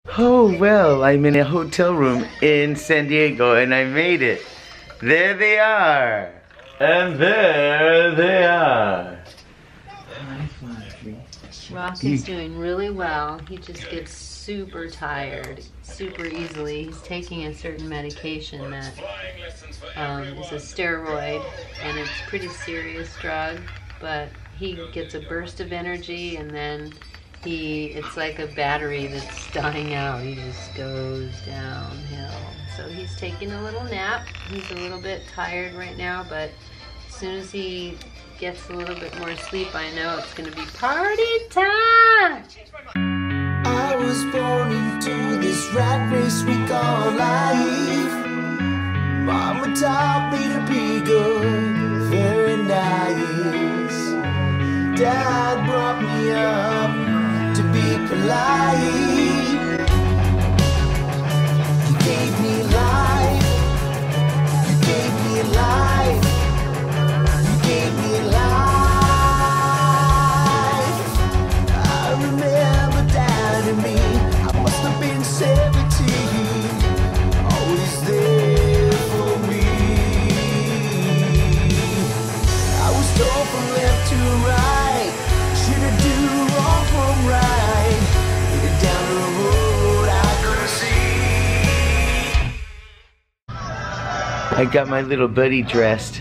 Oh well, I'm in a hotel room in San Diego and I made it. There they are. And there they are. Hi, Fluffy. Rock is doing really well. He just gets super tired super easily. He's taking a certain medication that is a steroid, and it's a pretty serious drug, but he gets a burst of energy and then it's like a battery that's dying out. He just goes downhill. So he's taking a little nap. He's a little bit tired right now, but as soon as he gets a little bit more sleep, I know it's gonna be party time. I was born into this rat race we call life. Mama taught me to be good, very nice. Dad brought me up to be polite. You gave me life. You gave me life. You gave me life. I remember Dad and me. I must have been 17. Always there for me. I was told from left to right. Should've do wrong from right. Headed down the road I couldn't see. I got my little buddy dressed.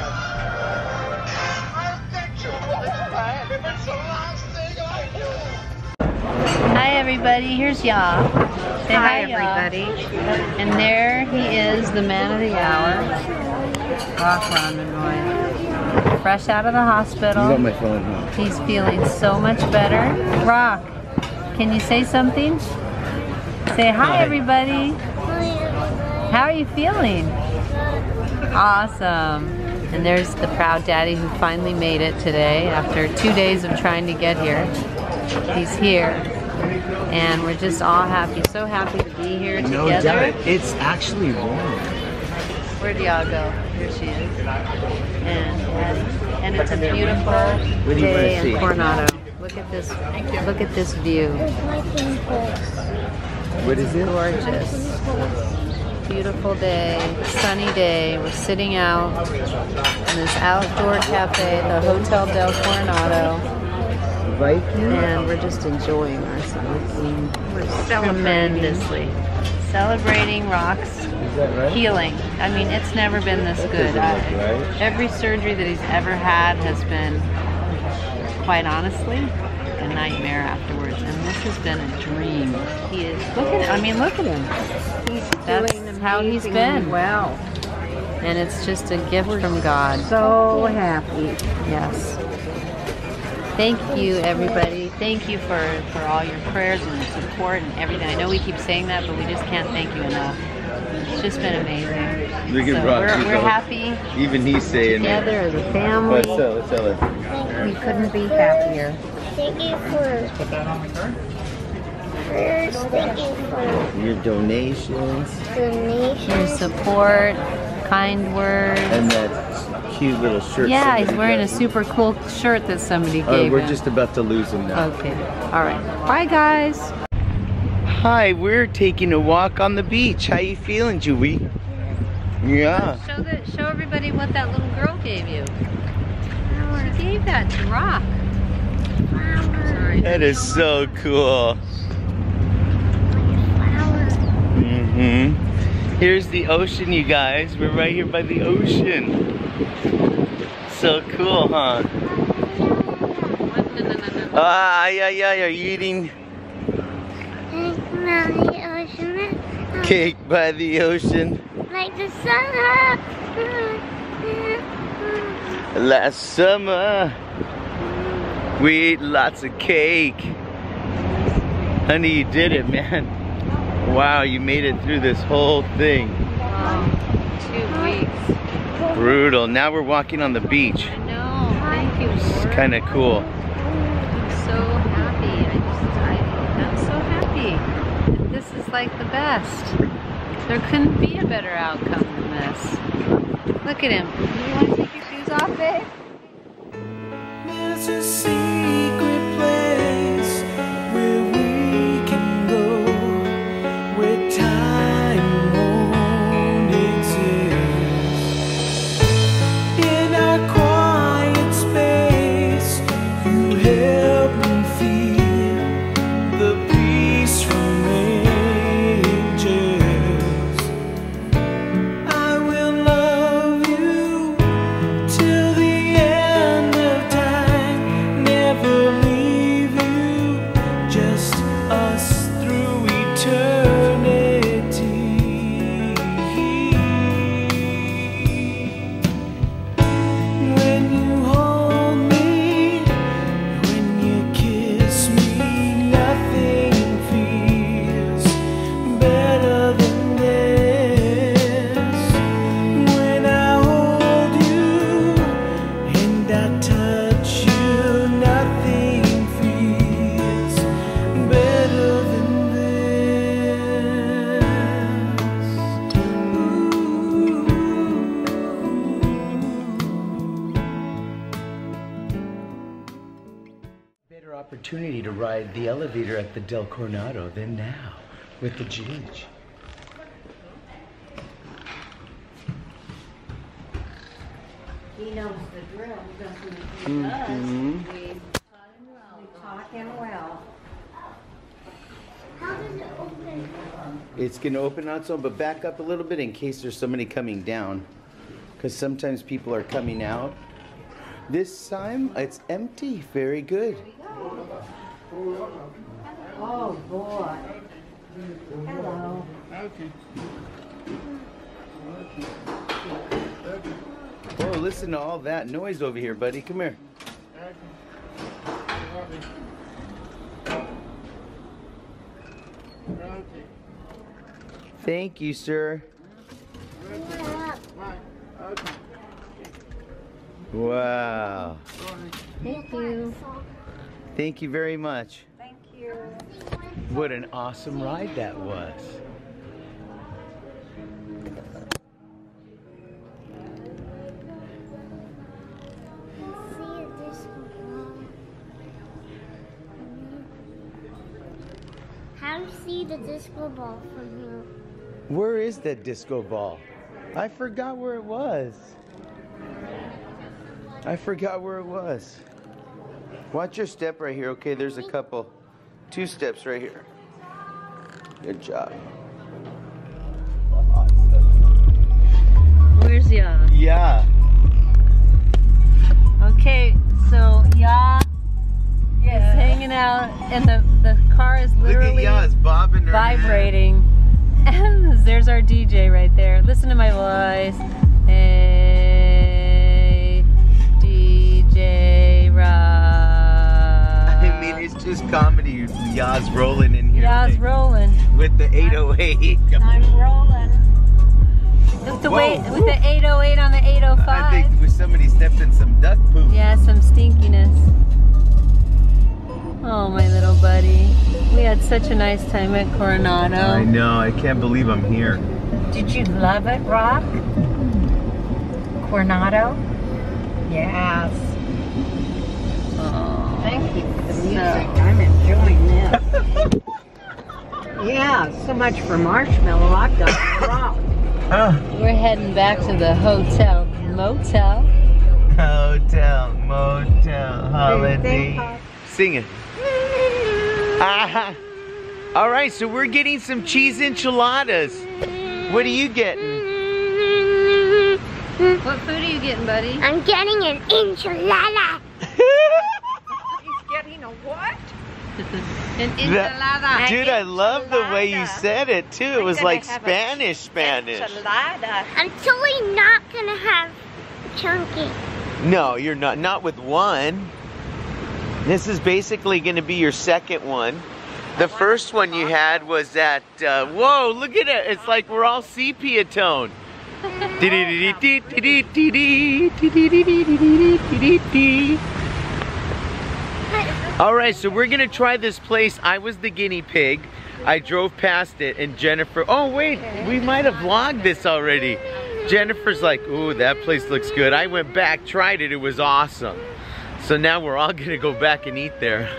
Hi everybody, here's Ya. Say hi, everybody. And there he is, the man of the hour, Rock Romanroy. Fresh out of the hospital. You got my phone, huh? He's feeling so much better. Rock, can you say something? Say hi everybody. How are you feeling? Awesome. And there's the proud daddy who finally made it today after 2 days of trying to get here. He's here. And we're just all happy, so happy to be here together. No doubt. It's actually warm. Where'd y'all go? Here she is. And it's a beautiful day in Coronado. Look at this view. What is it? Gorgeous. Beautiful day, sunny day. We're sitting out in this outdoor cafe, the Hotel Del Coronado. Right? And we're just enjoying ourselves. We're tremendously celebrating Rock's healing. I mean, it's never been this good. Every surgery that he's ever had has been, quite honestly, a nightmare afterwards. And this has been a dream. He is, look at him. That's how he's been. Well, And it's just a gift from God. so happy. Yes. Thank you, everybody. Thank you for all your prayers and your support and everything. I know we keep saying that, but we just can't thank you enough. It's just been amazing. Look at So Rock. we're happy Even he's saying it. Together as a family, Let's tell her. we couldn't be happier. Thank you for Put that on the card. prayers. Thank you for Your donations. donations. your support, kind words. And that cute little shirt. Yeah, he's somebody wearing a got. super cool shirt that somebody gave We're him. just about to lose him now. Okay. All right. Bye, guys. Hi, we're taking a walk on the beach. How you feeling, Julie? Yeah. Show everybody what that little girl gave you. She gave that to Rock. Sorry. That is so cool. Here's the ocean, you guys. We're right here by the ocean. So cool, huh? Yeah. Are you eating cake by the ocean? Like the sun. Last summer, we ate lots of cake. Honey, you did it, man. Wow, you made it through this whole thing. 2 weeks. Brutal. Now we're walking on the beach. I know. Thank you, It's Lord. kind of cool. I'm so happy. I'm so happy. This is like the best. There couldn't be a better outcome than this. Look at him. You want to take your shoes off, babe? There's a secret place where we can go. better opportunity to ride the elevator at the Del Coronado than now with the Ginge. He knows the drill. That's what he does. We taught him well. How does it open? It's gonna open on its own, but back up a little bit in case there's somebody coming down. Because sometimes people are coming out. This time, it's empty. Very good. Oh boy. Hello. Oh, listen to all that noise over here, buddy. Come here. Thank you, sir. Wow. Thank you. Thank you very much. Thank you. What an awesome ride that was. How do you see the disco ball from here? Where is that disco ball? I forgot where it was. Watch your step right here. Okay, there's a couple. 2 steps right here. Good job. Where's Ya? Yeah. Okay, so Ya is hanging out, and the car is literally Look at Ya's bobbing her vibrating. And there's our DJ right there. Listen to my voice. Hey, DJ Rob. I mean, it's just comedy. Ya's rolling in here. Ya's rolling. With the 808. I'm rolling. With the, with the 808 on the 805. I think somebody stepped in some duck poop. Yeah, some stinkiness. Oh, my little buddy. We had such a nice time at Coronado. I know. I can't believe I'm here. Did you love it, Rob? Coronado? Yes. Oh, Thank you for the music. I'm enjoying this. Yeah, so much for marshmallow. I've got it wrong. we're heading back to the hotel motel. Hotel, motel, holiday. Sing it. All right, so we're getting some cheese enchiladas. What are you getting? What food are you getting, buddy? I'm getting an enchilada. He's getting a what? An enchilada. Dude, I love the way you said it too. It was like Spanish. Enchilada. I'm totally not gonna have chunky. No, you're not. Not with one. This is basically going to be your second one. The first one you had was at, whoa, look at it. It's like we're all sepia tone. All right, so we're going to try this place. I was the guinea pig. I drove past it and Jennifer, oh wait, we might have vlogged this already. Jennifer's like, ooh, that place looks good. I went back, tried it, it was awesome. So now we're all gonna go back and eat there.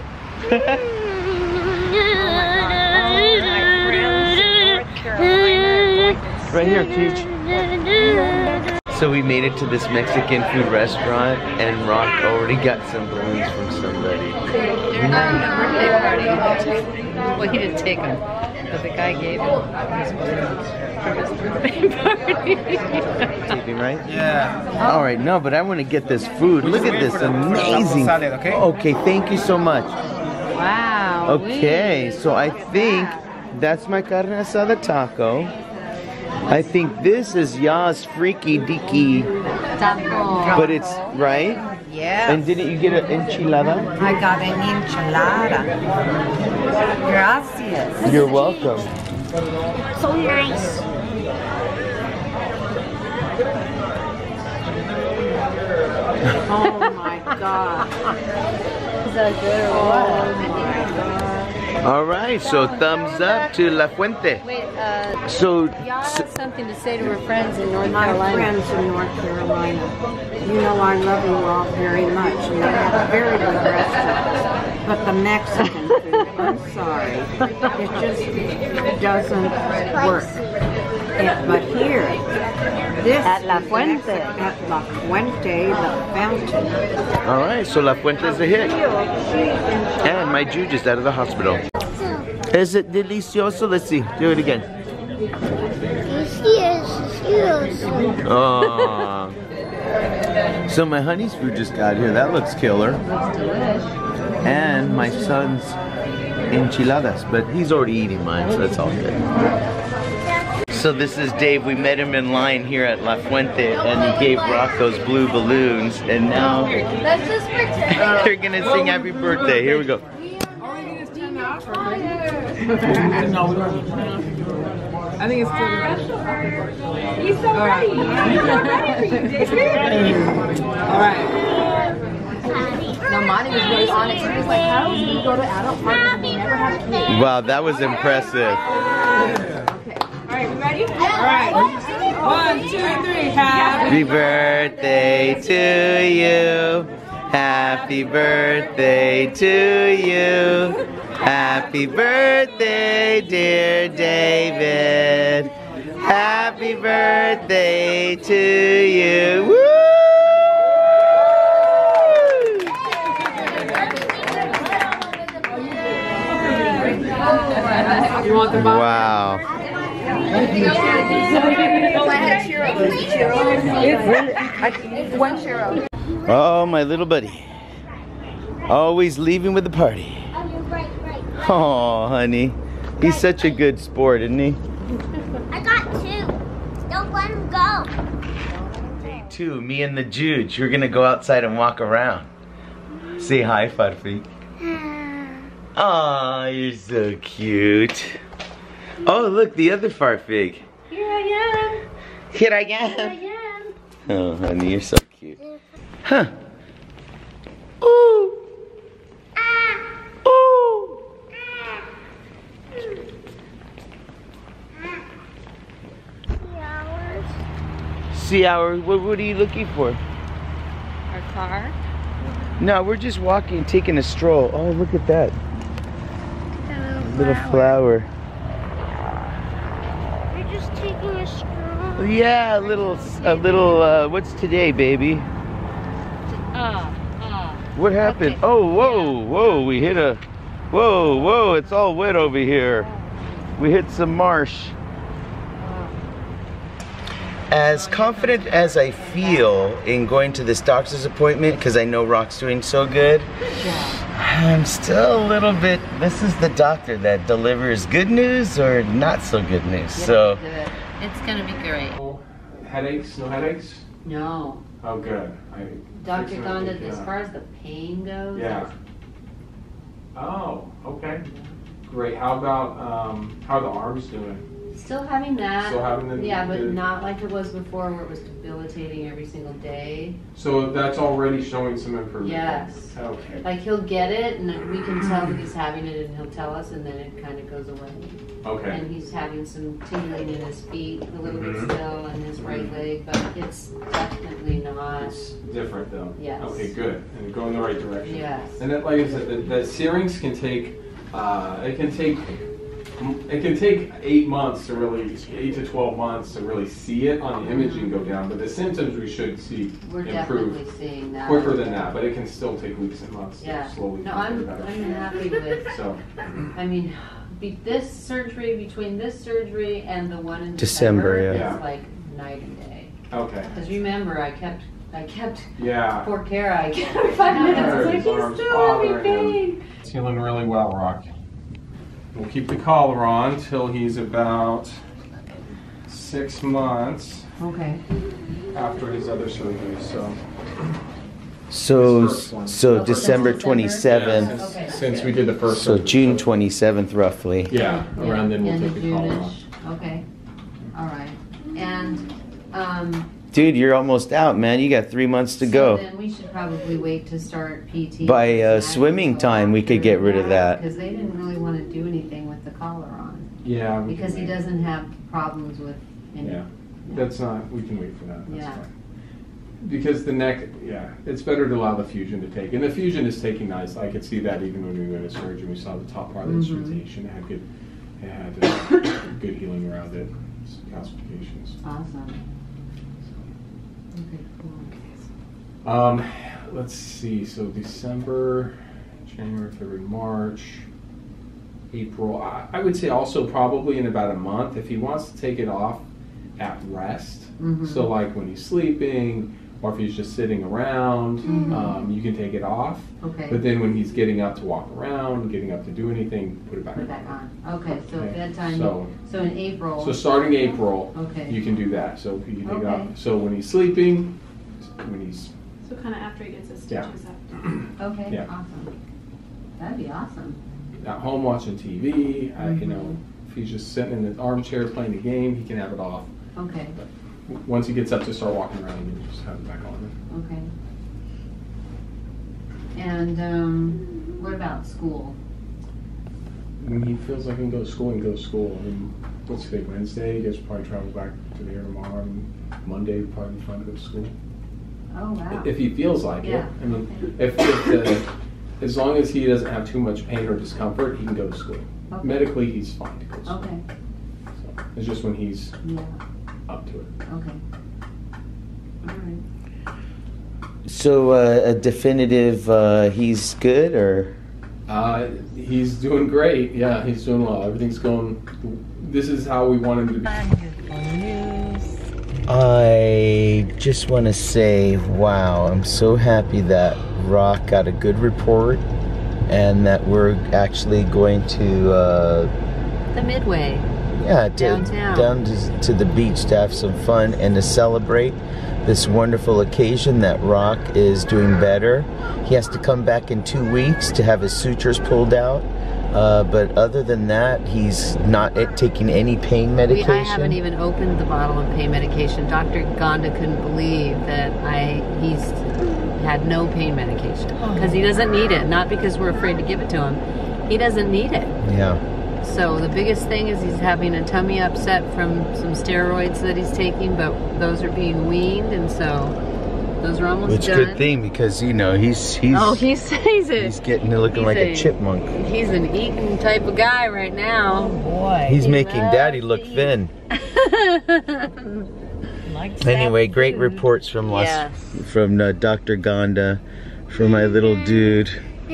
Right here, Teach. So we made it to this Mexican food restaurant and Rock already got some balloons from somebody. They're not in a birthday party. Well, he didn't take them, but the guy gave him his balloons from his birthday party. Taping, right? Yeah. All right, no, but I want to get this food. Look at this, amazing. Okay, thank you so much. Wow. Okay, so I think that's my carne asada taco. I think this is Ya's freaky deaky. Taco. But it's, right? Yeah. And didn't you get an enchilada? I got an enchilada. Gracias. You're welcome. So nice. Oh my God. Is that good or what? Oh my God. All right, so thumbs up to La Fuente. Wait, So, Yana has something to say to her friends in North My Carolina. friends in North Carolina, you know I love you all very much, and they have very good restaurants. But the Mexican food, I'm sorry, it just doesn't work. But here, this At La is Fuente. At La Fuente, the fountain. all right, so La Fuente is a hit. And my Jew just out of the hospital. Is it delicioso? Let's see. Do it again. Oh. So my honey's food just got here. That looks killer. Looks delish. And my son's enchiladas, but he's already eating mine, so that's all good. So this is Dave. We met him in line here at La Fuente, and he gave Rock those blue balloons, and now they're gonna sing happy birthday. Here we go. I think it's still He's so ready. He's so ready for you, David. All right. No, Monty was really honest. He was like, how do you go to adult parties and you never have kids? Wow, that was impressive. Okay. All right, we ready? All right. 1, 2, 3. Happy birthday to you. Happy birthday to you. Happy birthday, dear David. Happy birthday to you. Woo! You want the box? Wow. It's 1 churro. Oh, my little buddy. Always leaving with the party. Oh, honey. He's such a good sport, isn't he? I got 2. Don't let him go. Day 2, me and the Juge. We're gonna go outside and walk around. Say hi, Farfi. Aw, you're so cute. Oh, look, the other Farfig. Here I am. Here I am. Oh, honey, you're so cute. Huh. Ooh. Ooh. See our, what are you looking for? Our car. No, we're just walking, taking a stroll. Oh, look at that. Little flower. You're just taking a stroll. Yeah, a little, what's today, baby? What happened? Okay. Oh, whoa, we hit a, whoa, it's all wet over here. We hit some marsh. As confident as I feel in going to this doctor's appointment, because I know Rock's doing so good, I'm still a little bit, this is the doctor that delivers good news or not so good news, so. It's gonna be great. Headaches? No headaches? No. Oh, good. Dr. Gonda, as far as the pain goes, Yeah. Oh, okay. Great. How about, how are the arms doing? still having that. Still having the, yeah, but not like it was before where it was debilitating every single day. So that's already showing some improvement? Yes. Okay. Like he'll get it and we can tell that he's having it and he'll tell us and then it kind of goes away. Okay. And he's having some tingling in his feet, a little bit still, and his right leg, but it's definitely not. It's different though? Yes. Okay, good. And go in the right direction. Yes. And that, like I said, the syrinx can take, it can take 8 months to really, 8 to 12 months to really see it on the imaging go down, but the symptoms we should see We're improve definitely seeing that. quicker than that, but it can still take weeks and months Yeah. to slowly No, get I'm better. happy with. So, I mean, this surgery, between this surgery and the one in December, December, yeah. it's like night and day. okay. Because remember, I kept Yeah. poor Kara. I kept every 5 minutes. It's like His he's arms still having bothering him. pain. It's healing really well, Rock. We'll keep the collar on till he's about 6 months Okay. after his other surgery. So December 27th. Okay. Since we did the first So surgery. June 27th, roughly. Yeah, around then we'll End take of the collar off. June-ish. Okay. All right. And Dude, you're almost out, man. You got 3 months to so go. then we should probably wait to start PT. By swimming time, we could get rid of that. Because they didn't really want to do anything with the collar on. Yeah. Because he doesn't have problems with any. Yeah. That's not, we can wait for that. That's Yeah. fine. Because the neck, yeah, it's better to allow the fusion to take. And the fusion is taking nice. I could see that even when we went to surgery. We saw the top part of the instrumentation. It had good healing around it. Calcifications. Awesome. Okay, cool. Let's see. So December, January, February, March, April. I would say also probably in about a month if he wants to take it off at rest. So like when he's sleeping or if he's just sitting around, you can take it off. Okay. But then when he's getting up to walk around, getting up to do anything, put it back Put it on. back on. Okay, so Okay. bedtime. So- So in April. So starting April, Okay. you can do that. So you can take it Okay. off. So when he's sleeping, when he's So kind of after he gets his Yeah. stitches up. Okay, Yeah. awesome. That'd be awesome. at home watching TV, you know, if he's just sitting in the armchair playing a game, he can have it off. Okay, Once he gets up to start walking around, you can just have it back on. okay. And what about school? When he feels like he can go to school, he can go to school. I mean, what's today, Wednesday? He probably travels back to there tomorrow. And Monday, he'll probably be fun to go to school. Oh, wow. If he feels like Yeah. it. I mean, as long as he doesn't have too much pain or discomfort, he can go to school. Okay. Medically, he's fine to go to school. Okay, So it's just when he's yeah, up to it. okay. All right. So a definitive, he's good, or? He's doing great. Yeah, he's doing well. Everything's going. This is how we want him to be. I just want to say, wow, I'm so happy that Rock got a good report and that we're actually going to, The Midway. yeah, Downtown. down to the beach to have some fun and to celebrate this wonderful occasion that Rock is doing better. He has to come back in 2 weeks to have his sutures pulled out. But other than that, he's not taking any pain medication. I haven't even opened the bottle of pain medication. Dr. Gonda couldn't believe that he's had no pain medication because he doesn't need it. Not because we're afraid to give it to him. He doesn't need it. Yeah. So the biggest thing is he's having a tummy upset from some steroids that he's taking, but those are being weaned, and so those are almost Which done. good thing because you know he's Oh, he says it. he's getting to looking like a chipmunk. He's an eating type of guy right now. Boy. He's making Daddy look thin. Anyway, great reports from Dr. Gonda, from my little dude.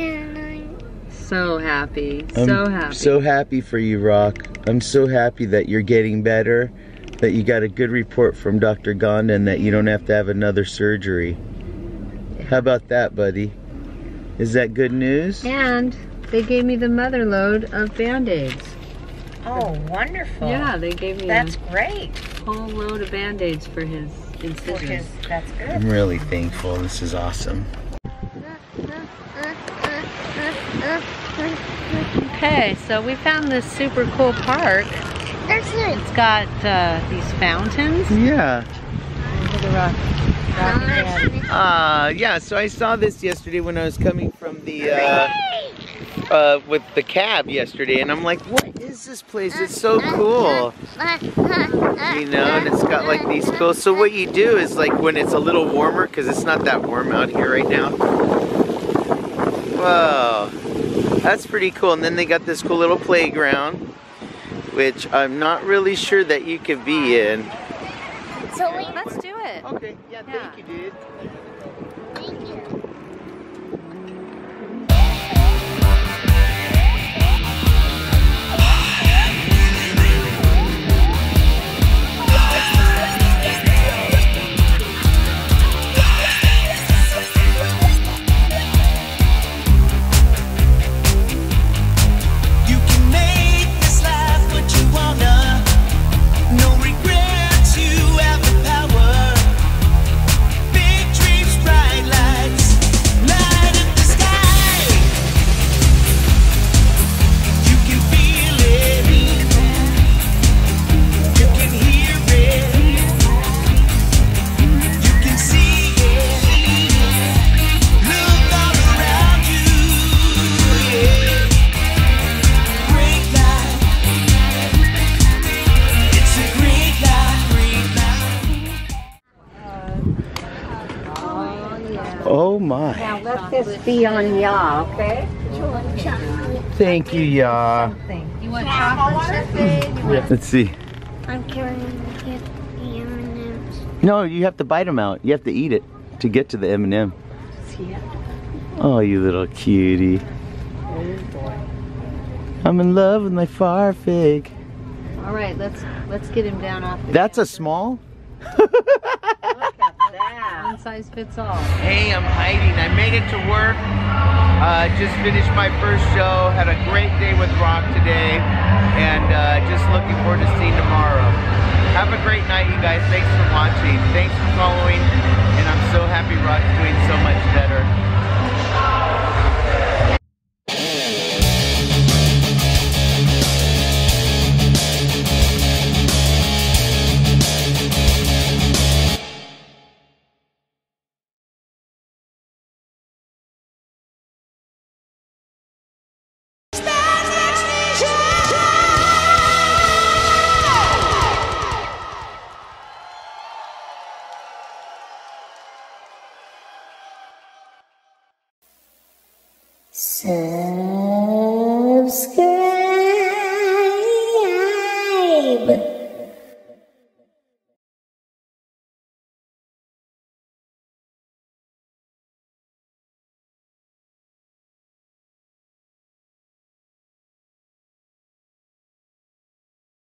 So happy, I'm so happy. so happy for you, Rock. I'm so happy that you're getting better, that you got a good report from Dr. Gonda and that you don't have to have another surgery. How about that, buddy? Is that good news? And they gave me the mother load of Band-Aids. Oh, wonderful. Yeah, they gave me That's great. a whole load of Band-Aids for his incisions. That's good. I'm really thankful. This is awesome. Okay, so we found this super cool park. It's got these fountains. Yeah. Look at Yeah, so I saw this yesterday when I was coming from the, with the cab yesterday, and I'm like, what is this place? It's so cool. You know, and it's got like these cool, so what you do is like when it's a little warmer, because it's not that warm out here right now. Whoa, that's pretty cool. And then they got this cool little playground, which I'm not really sure that you could be in. So let's do it. Okay, yeah, thank you, dude. thank you. You can make this life what you wanna. No regrets, you have the power. Big dreams my. Now let this be on ya, okay? Thank you, Ya. You want chocolate chip, babe? Let's see. I'm carrying the M&Ms. No, you have to bite them out. You have to eat it to get to the M&M. Oh, you little cutie. I'm in love with my farfig. All right, let's get him down off the That's a small? Look at that. One size fits all. Hey, I'm hiding. I made it to work. Just finished my first show. Had a great day with Rock today. And just looking forward to seeing tomorrow. Have a great night, you guys. Thanks for watching. Thanks for following. And I'm so happy Rock's doing so much better. So